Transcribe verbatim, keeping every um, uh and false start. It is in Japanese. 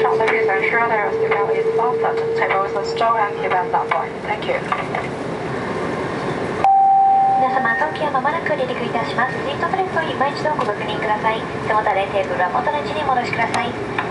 sure please ensure that your seatbelt is fastened. Table with a straw and prevent that point. Thank you. 皆様、当機はまもなく離陸いたします。シートベルトを今一度ご確認ください。背もたれテーブルは元の位置に戻しください。